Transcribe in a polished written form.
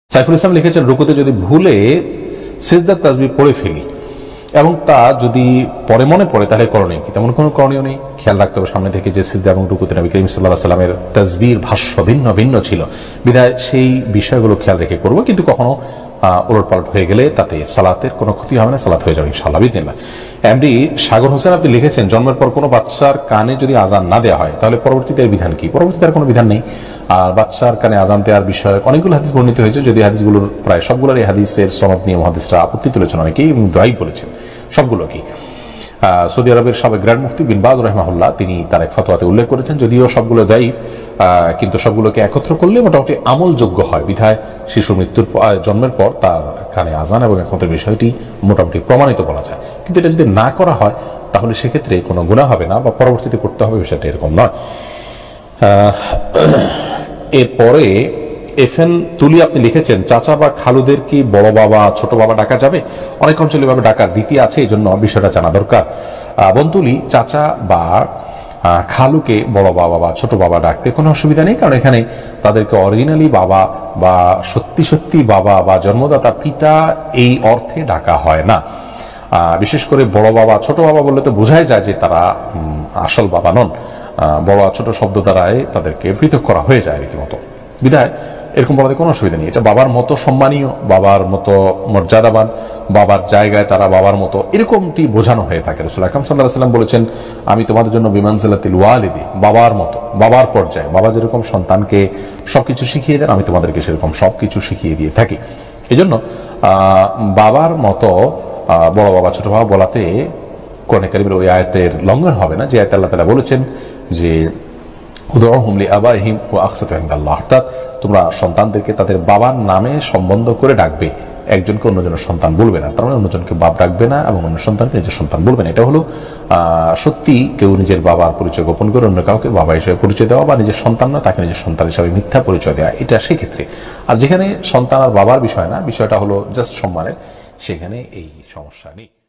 সাইফুল ইসলাম লিখেছেন, রুকুতে যদি ভুলে সিজদার তাসবিহ পড়ে ফেলি এবং তা যদি পরে মনে পড়ে তাহলে করণীয় কি? তেমন কোনো করণীয় নেই। খেয়াল রাখতে হবে সামনে থেকে যে সিজদা এবং রুকুতে নবী করিম সাল্লাল্লাহু আলাইহি ওয়াসাল্লামের তাসবিহর ভাষ্য ভিন্ন ভিন্ন ছিল, বিধায় সেই বিষয়গুলো খেয়াল রেখে করব। কিন্তু কখনো ওলটপালট হয়ে গেলে তাতে সালাতের কোনো ক্ষতি হবে না, সালাত হয়ে যাবে ইনশাআল্লাহ বিদিনিল্লাহ। এমডি সাগর হোসেন আপনি লিখেছেন, জন্মের পর কোনো বাচ্চার কানে যদি আজান না দেওয়া হয় তাহলে পরবর্তীতে এর বিধান কি? পরবর্তীতে আর কোনো বিধান নেই। আর বাচ্চার কানে আজান দেওয়ার বিষয়ে অনেকগুলো হাদিস বর্ণিত হয়েছে, যদি হাদিসগুলোর প্রায় সবগুলোর এই হাদিসের সনদ নিয়ে মুহাদ্দিসরা আপত্তি তুলেছেন অনেকেই এবং দায়ী বলেছেন সবগুলো কি। সৌদি আরবের সাবেক গ্র্যান্ড মুফতি বিন বাজ রাহিমাহুল্লাহ তিনি তার এক ফতোয়াতে উল্লেখ করেছেন, যদিও সবগুলো দায়ীফ কিন্তু সবগুলোকে একত্র করলে মোটামুটি আমলযোগ্য হয়, বিধায় শিশু মৃত্যুর জন্মের পর তার কানে আজান এবং একমাত্র বিষয়টি মোটামুটি প্রমাণিত বলা যায়। কিন্তু এটা যদি না করা হয় তাহলে সেক্ষেত্রে কোনো গুনাহ হবে না বা পরবর্তীতে করতে হবে, বিষয়টা এরকম নয়। এরপরে এফএন তুলি আপনি লিখেছেন, চাচা বা খালুদের কি বড় বাবা ছোট বাবা ডাকা যাবে? অনেক অঞ্চলে ভাবে ডাকার রীতি আছে, এই জন্য বিষয়টা জানা দরকার। বন্তুলি, চাচা বা খালুকে বড় বাবা বা ছোট বাবা ডাকতে কোনো অসুবিধা নেই, কারণ এখানে তাদেরকে অরিজিনালি বাবা বা সত্যি সত্যি বাবা বা জন্মদাতা পিতা এই অর্থে ডাকা হয় না। বিশেষ করে বড় বাবা ছোট বাবা বললে তো বোঝাই যায় যে তারা আসল বাবা নন। বড় ছোট শব্দ দ্বারাই তাদেরকে পৃথক করা হয়ে যায় রীতিমতো, বিধায় এরকম বলাতে কোনো অসুবিধা নেই। এটা বাবার মতো সম্মানীয়, বাবার মতো মর্যাদাবান, বাবার জায়গায় তারা বাবার মতো, এরকমটি বোঝানো হয়ে থাকে। রাসূল আকরাম সাল্লাল্লাহু আলাইহি ওয়াসাল্লাম বলেছেন, আমি তোমাদের জন্য বিমানজিলাতিল ওয়ালিদি, বাবার মতো, বাবার পর্যায়ে, বাবা যেরকম সন্তানকে সবকিছু শিখিয়ে দেন আমি তোমাদেরকে সেরকম সবকিছু শিখিয়ে দিয়ে থাকি। এই জন্য বাবার মতো বড় বাবা ছোট বাবা বলাতে কোরআনে কারীমের ওই আয়াতের লঙ্ঘন হবে না, যে আয়াতে আল্লাহ তাআলা বলেছেন যে উদউহুম লিআবাইহিম ওয়া আকসাতু ইনদাল্লাহ, অর্থাৎ তোমরা সন্তানদেরকে তাদের বাবার নামে সম্বোধন করে ডাকবে, একজনকে অন্যজনের সন্তান বলবে না। তার মানে অন্যজনকে বাপ ডাকবে না এবং অন্য সন্তানকে নিজের সন্তান বলবে না। এটা হলো সত্যি কেউ নিজের বাবার পরিচয় গোপন করে অন্য কাউকে বাবা হিসেবে পরিচয় দেওয়া বা নিজের সন্তান না তাকে নিজের সন্তান হিসেবে মিথ্যা পরিচয় দেওয়া, এটা সেক্ষেত্রে। আর যেখানে সন্তান আর বাবার বিষয় না, বিষয়টা হলো জাস্ট সম্মানের, সেখানে এই সমস্যা নেই।